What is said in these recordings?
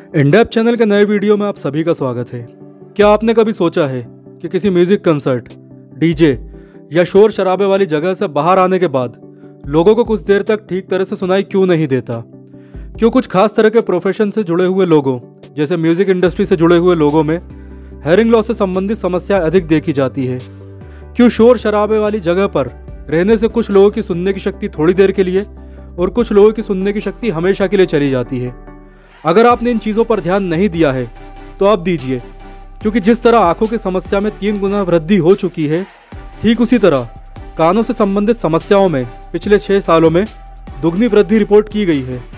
In-depth channel के नए video में आप सभी का स्वागत है। क्या आपने कभी सोचा है कि किसी म्यूजिक कंसर्ट, डीजे या शोर शराबे वाली जगह से बाहर आने के बाद लोगों को कुछ देर तक ठीक तरह से सुनाई क्यों नहीं देता? क्यों कुछ खास तरह के प्रोफेशन से जुड़े हुए लोगों जैसे म्यूजिक इंडस्ट्री से जुड़े हुए लोगों में हेयरिंग लॉस से संबंधित समस्या अधिक देखी जाती है? क्यों शोर शराबे वाली जगह पर रहने से कुछ लोगों की सुनने की शक्ति थोड़ी देर के लिए और कुछ लोगों की सुनने की शक्ति हमेशा के लिए चली जाती है? अगर आपने इन चीज़ों पर ध्यान नहीं दिया है तो आप दीजिए, क्योंकि जिस तरह आंखों की समस्या में 3 गुना वृद्धि हो चुकी है, ठीक उसी तरह कानों से संबंधित समस्याओं में पिछले 6 सालों में दुगनी वृद्धि रिपोर्ट की गई है।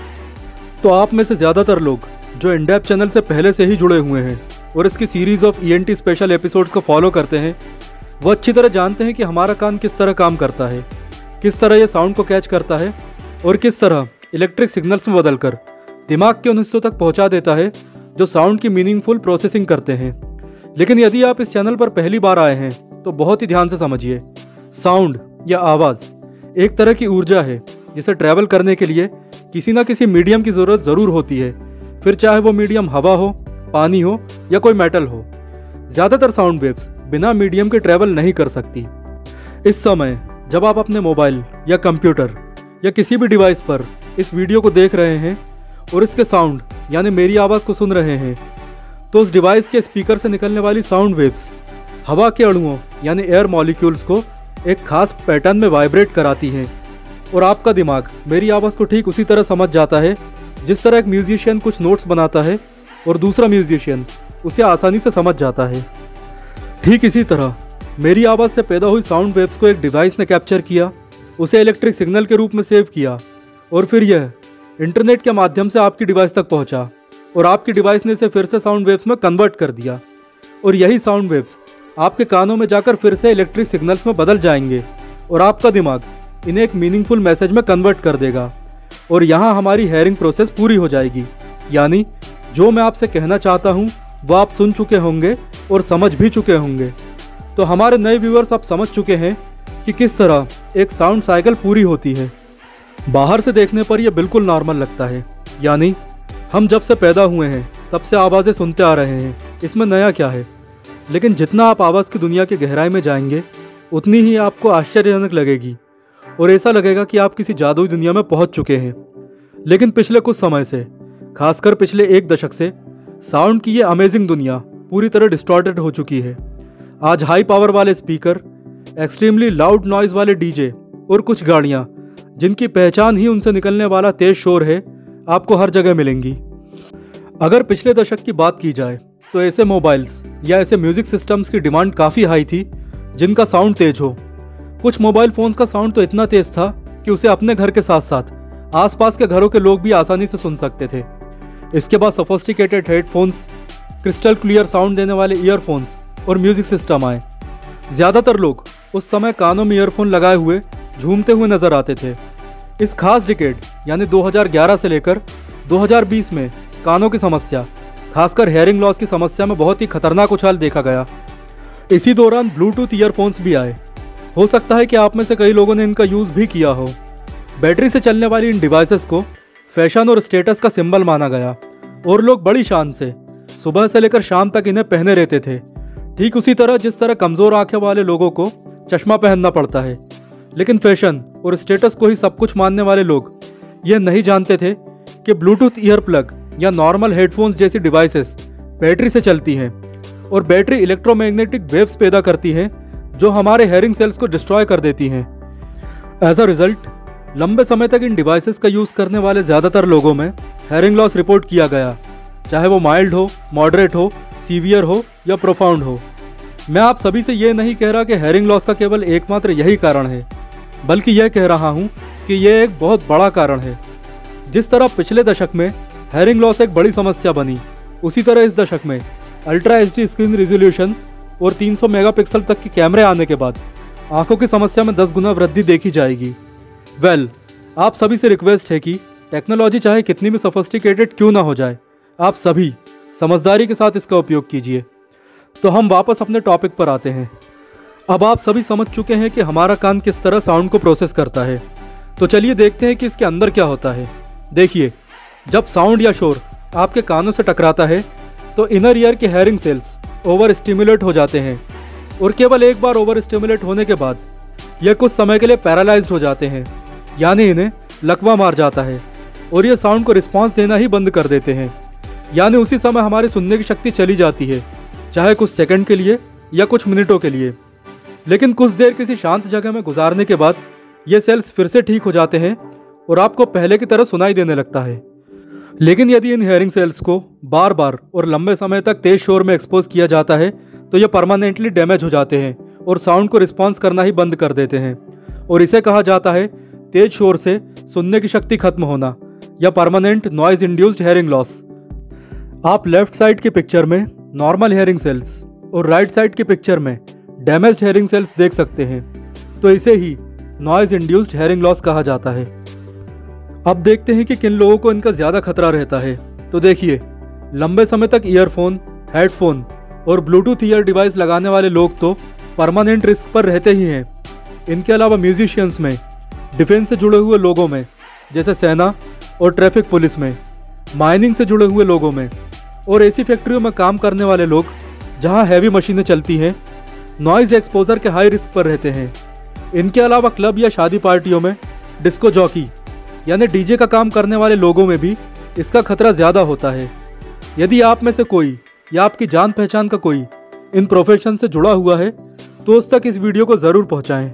तो आप में से ज़्यादातर लोग जो इंडेप्थ चैनल से पहले से ही जुड़े हुए हैं और इसकी series of ENT special episodes को फॉलो करते हैं, वो अच्छी तरह जानते हैं कि हमारा कान किस तरह काम करता है, किस तरह यह साउंड को कैच करता है और किस तरह इलेक्ट्रिक सिग्नल्स में बदलकर दिमाग के उन हिस्सों तक पहुंचा देता है जो साउंड की मीनिंगफुल प्रोसेसिंग करते हैं। लेकिन यदि आप इस चैनल पर पहली बार आए हैं तो बहुत ही ध्यान से समझिए। साउंड या आवाज़ एक तरह की ऊर्जा है जिसे ट्रैवल करने के लिए किसी न किसी मीडियम की ज़रूरत ज़रूर होती है, फिर चाहे वो मीडियम हवा हो, पानी हो या कोई मेटल हो। ज़्यादातर साउंड वेव्स बिना मीडियम के ट्रैवल नहीं कर सकती। इस समय जब आप अपने मोबाइल या कंप्यूटर या किसी भी डिवाइस पर इस वीडियो को देख रहे हैं और इसके साउंड यानी मेरी आवाज़ को सुन रहे हैं, तो उस डिवाइस के स्पीकर से निकलने वाली साउंड वेव्स हवा के अणुओं यानी एयर मॉलिक्यूल्स को एक खास पैटर्न में वाइब्रेट कराती हैं और आपका दिमाग मेरी आवाज़ को ठीक उसी तरह समझ जाता है जिस तरह एक म्यूजिशियन कुछ नोट्स बनाता है और दूसरा म्यूजिशियन उसे आसानी से समझ जाता है। ठीक इसी तरह मेरी आवाज़ से पैदा हुई साउंड वेव्स को एक डिवाइस ने कैप्चर किया, उसे इलेक्ट्रिक सिग्नल के रूप में सेव किया और फिर यह इंटरनेट के माध्यम से आपकी डिवाइस तक पहुंचा और आपकी डिवाइस ने इसे फिर से साउंड वेव्स में कन्वर्ट कर दिया और यही साउंड वेव्स आपके कानों में जाकर फिर से इलेक्ट्रिक सिग्नल्स में बदल जाएंगे और आपका दिमाग इन्हें एक मीनिंगफुल मैसेज में कन्वर्ट कर देगा और यहाँ हमारी हेयरिंग प्रोसेस पूरी हो जाएगी। यानी जो मैं आपसे कहना चाहता हूँ वो आप सुन चुके होंगे और समझ भी चुके होंगे। तो हमारे नए व्यूअर्स आप समझ चुके हैं कि किस तरह एक साउंड साइकिल पूरी होती है। बाहर से देखने पर यह बिल्कुल नॉर्मल लगता है, यानी हम जब से पैदा हुए हैं तब से आवाज़ें सुनते आ रहे हैं, इसमें नया क्या है। लेकिन जितना आप आवाज़ की दुनिया की गहराई में जाएंगे उतनी ही आपको आश्चर्यजनक लगेगी और ऐसा लगेगा कि आप किसी जादुई दुनिया में पहुंच चुके हैं। लेकिन पिछले कुछ समय से, खासकर पिछले 1 दशक से, साउंड की ये अमेजिंग दुनिया पूरी तरह डिस्टॉर्टेड हो चुकी है। आज हाई पावर वाले स्पीकर, एक्सट्रीमली लाउड नॉइज़ वाले डीजे और कुछ गाड़ियाँ जिनकी पहचान ही उनसे निकलने वाला तेज शोर है, आपको हर जगह मिलेंगी। अगर पिछले दशक की बात की जाए तो ऐसे मोबाइल्स या ऐसे म्यूजिक सिस्टम्स की डिमांड काफ़ी हाई थी जिनका साउंड तेज हो। कुछ मोबाइल फ़ोन्स का साउंड तो इतना तेज था कि उसे अपने घर के साथ साथ आसपास के घरों के लोग भी आसानी से सुन सकते थे। इसके बाद sophisticated headphones, crystal clear sound देने वाले ईयरफोन्स और म्यूजिक सिस्टम आए। ज़्यादातर लोग उस समय कानों में ईयरफोन लगाए हुए झूमते हुए नजर आते थे। इस खास डिकेड यानी 2011 से लेकर 2020 में कानों की समस्या, खासकर हेयरिंग लॉस की समस्या में बहुत ही खतरनाक उछाल देखा गया। इसी दौरान ब्लूटूथ ईयरफोन्स भी आए। हो सकता है कि आप में से कई लोगों ने इनका यूज़ भी किया हो। बैटरी से चलने वाली इन डिवाइसेस को फैशन और स्टेटस का सिंबल माना गया और लोग बड़ी शान से सुबह से लेकर शाम तक इन्हें पहने रहते थे। ठीक उसी तरह जिस तरह कमज़ोर आंखें वाले लोगों को चश्मा पहनना पड़ता है। लेकिन फैशन और स्टेटस को ही सब कुछ मानने वाले लोग यह नहीं जानते थे कि ब्लूटूथ ईयर प्लग या नॉर्मल हेडफोन्स जैसी डिवाइसेस बैटरी से चलती हैं और बैटरी इलेक्ट्रोमैग्नेटिक वेव्स पैदा करती हैं जो हमारे हेयरिंग सेल्स को डिस्ट्रॉय कर देती हैं। एज अ रिजल्ट लंबे समय तक इन डिवाइसेस का यूज़ करने वाले ज़्यादातर लोगों में हेयरिंग लॉस रिपोर्ट किया गया, चाहे वो माइल्ड हो, मॉडरेट हो, सीवियर हो या प्रोफाउंड हो। मैं आप सभी से ये नहीं कह रहा कि हेयरिंग लॉस का केवल एकमात्र यही कारण है, बल्कि यह कह रहा हूँ कि यह एक बहुत बड़ा कारण है। जिस तरह पिछले दशक में हेयरिंग लॉस एक बड़ी समस्या बनी, उसी तरह इस दशक में अल्ट्रा HD स्क्रीन रिजोल्यूशन और 300 मेगापिक्सल तक के कैमरे आने के बाद आंखों की समस्या में 10 गुना वृद्धि देखी जाएगी। आप सभी से रिक्वेस्ट है कि टेक्नोलॉजी चाहे कितनी भी सोफिस्टिकेटेड क्यों ना हो जाए, आप सभी समझदारी के साथ इसका उपयोग कीजिए। तो हम वापस अपने टॉपिक पर आते हैं। अब आप सभी समझ चुके हैं कि हमारा कान किस तरह साउंड को प्रोसेस करता है, तो चलिए देखते हैं कि इसके अंदर क्या होता है। देखिए, जब साउंड या शोर आपके कानों से टकराता है तो इनर ईयर के हेयरिंग सेल्स ओवर स्टिमुलेट हो जाते हैं और केवल एक बार ओवर स्टिमुलेट होने के बाद यह कुछ समय के लिए पैरालाइज्ड हो जाते हैं, यानी इन्हें लकवा मार जाता है और ये साउंड को रिस्पांस देना ही बंद कर देते हैं। यानी उसी समय हमारी सुनने की शक्ति चली जाती है, चाहे कुछ सेकंड के लिए या कुछ मिनटों के लिए। लेकिन कुछ देर किसी शांत जगह में गुजारने के बाद ये सेल्स फिर से ठीक हो जाते हैं और आपको पहले की तरह सुनाई देने लगता है। लेकिन यदि इन हेयरिंग सेल्स को बार बार और लंबे समय तक तेज शोर में एक्सपोज किया जाता है तो ये परमानेंटली डैमेज हो जाते हैं और साउंड को रिस्पॉन्स करना ही बंद कर देते हैं, और इसे कहा जाता है तेज शोर से सुनने की शक्ति खत्म होना या permanent noise induced hearing loss. आप लेफ्ट साइड की पिक्चर में नॉर्मल हेयरिंग सेल्स और राइट साइड की पिक्चर में डैमेज्ड हेयरिंग सेल्स देख सकते हैं, तो इसे ही नॉइज इंड्यूस्ड हेयरिंग लॉस कहा जाता है। अब देखते हैं कि किन लोगों को इनका ज़्यादा खतरा रहता है। तो देखिए, लंबे समय तक ईयरफोन, हेडफोन और ब्लूटूथ ईयर डिवाइस लगाने वाले लोग तो परमानेंट रिस्क पर रहते ही हैं। इनके अलावा म्यूजिशियंस में, डिफेंस से जुड़े हुए लोगों में जैसे सेना और ट्रैफिक पुलिस में, माइनिंग से जुड़े हुए लोगों में और एसी फैक्ट्रियों में काम करने वाले लोग जहां हैवी मशीनें चलती हैं, नॉइज़ एक्सपोजर के हाई रिस्क पर रहते हैं। इनके अलावा क्लब या शादी पार्टियों में डिस्को जॉकी यानी डीजे का काम करने वाले लोगों में भी इसका खतरा ज़्यादा होता है। यदि आप में से कोई या आपकी जान पहचान का कोई इन प्रोफेशन से जुड़ा हुआ है तो उस तक इस वीडियो को ज़रूर पहुंचाएं।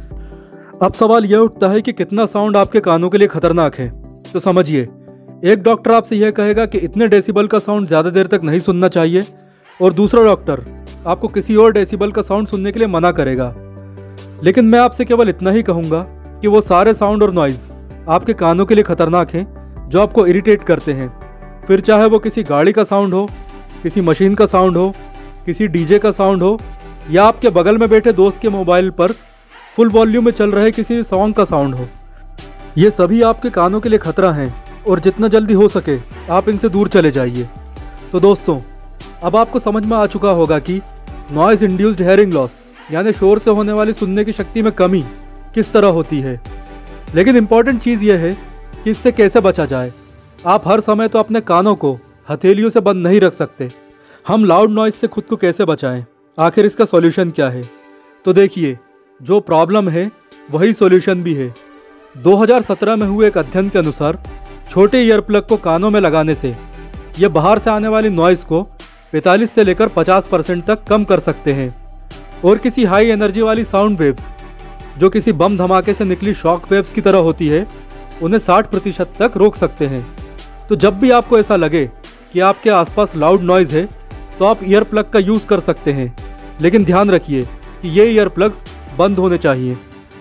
अब सवाल यह उठता है कि कितना साउंड आपके कानों के लिए खतरनाक है। तो समझिए, एक डॉक्टर आपसे यह कहेगा कि इतने डेसिबल का साउंड ज़्यादा देर तक नहीं सुनना चाहिए और दूसरा डॉक्टर आपको किसी और डेसिबल का साउंड सुनने के लिए मना करेगा। लेकिन मैं आपसे केवल इतना ही कहूँगा कि वो सारे साउंड और नॉइज़ आपके कानों के लिए खतरनाक हैं जो आपको इरिटेट करते हैं, फिर चाहे वो किसी गाड़ी का साउंड हो, किसी मशीन का साउंड हो, किसी डीजे का साउंड हो या आपके बगल में बैठे दोस्त के मोबाइल पर फुल वॉल्यूम में चल रहे किसी सॉन्ग का साउंड हो। ये सभी आपके कानों के लिए खतरा हैं और जितना जल्दी हो सके आप इनसे दूर चले जाइए। तो दोस्तों, अब आपको समझ में आ चुका होगा कि नॉइज़ इंड्यूस्ड हेयरिंग लॉस यानी शोर से होने वाली सुनने की शक्ति में कमी किस तरह होती है। लेकिन इम्पॉर्टेंट चीज़ यह है कि इससे कैसे बचा जाए। आप हर समय तो अपने कानों को हथेलियों से बंद नहीं रख सकते। हम लाउड नॉइज़ से खुद को कैसे बचाएं? आखिर इसका सॉल्यूशन क्या है? तो देखिए, जो प्रॉब्लम है वही सॉल्यूशन भी है। 2017 में हुए एक अध्ययन के अनुसार छोटे ईयर प्लग को कानों में लगाने से ये बाहर से आने वाली नॉइज़ को 45 से लेकर 50% तक कम कर सकते हैं और किसी हाई एनर्जी वाली साउंड वेव्स जो किसी बम धमाके से निकली शॉक वेव्स की तरह होती है उन्हें 60% तक रोक सकते हैं। तो जब भी आपको ऐसा लगे कि आपके आसपास लाउड नॉइज़ है तो आप ईयर प्लग का यूज़ कर सकते हैं, लेकिन ध्यान रखिए कि ये ईयर प्लग्स बंद होने चाहिए।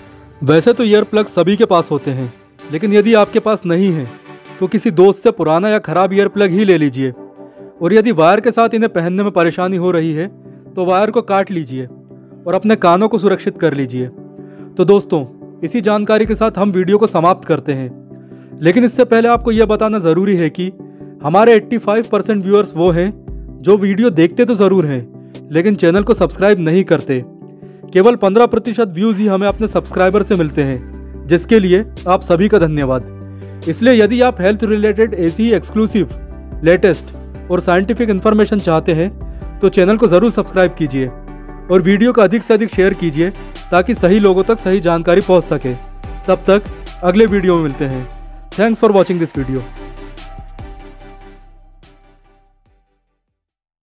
वैसे तो ईयर प्लग सभी के पास होते हैं, लेकिन यदि आपके पास नहीं है तो किसी दोस्त से पुराना या ख़राब ईयर प्लग ही ले लीजिए, और यदि वायर के साथ इन्हें पहनने में परेशानी हो रही है तो वायर को काट लीजिए और अपने कानों को सुरक्षित कर लीजिए। तो दोस्तों, इसी जानकारी के साथ हम वीडियो को समाप्त करते हैं। लेकिन इससे पहले आपको यह बताना ज़रूरी है कि हमारे 85% व्यूअर्स वो हैं जो वीडियो देखते तो ज़रूर हैं लेकिन चैनल को सब्सक्राइब नहीं करते। केवल 15% व्यूज़ ही हमें अपने सब्सक्राइबर से मिलते हैं, जिसके लिए आप सभी का धन्यवाद। इसलिए यदि आप हेल्थ रिलेटेड ऐसी ही एक्सक्लूसिव, लेटेस्ट और साइंटिफिक इन्फॉर्मेशन चाहते हैं तो चैनल को ज़रूर सब्सक्राइब कीजिए और वीडियो को अधिक से अधिक शेयर कीजिए ताकि सही लोगों तक सही जानकारी पहुंच सके। तब तक अगले वीडियो में मिलते हैं। Thanks for watching this video.